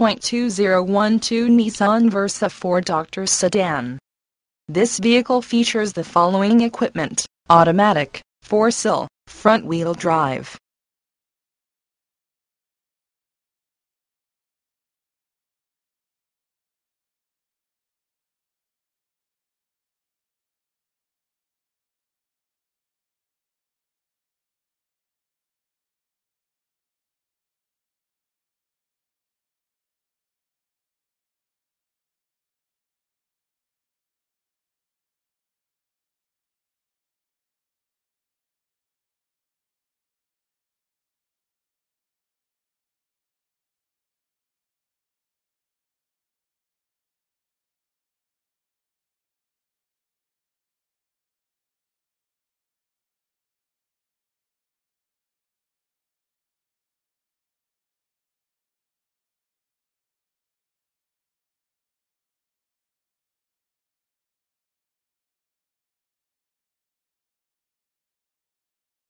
2012 Nissan Versa 4-Doctor Sedan. This vehicle features the following equipment: automatic, 4-sill, front-wheel drive,